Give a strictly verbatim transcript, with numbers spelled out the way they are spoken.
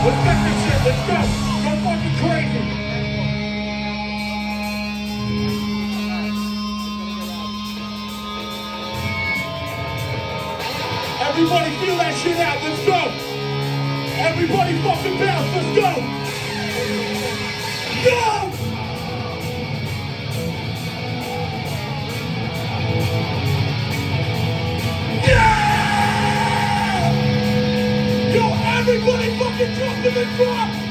Respect this shit, let's go. Go fucking crazy. Everybody feel that shit out, let's go. Everybody fucking bounce, let's go. Go! Yeah! Yo, everybody fucking jump in the drop!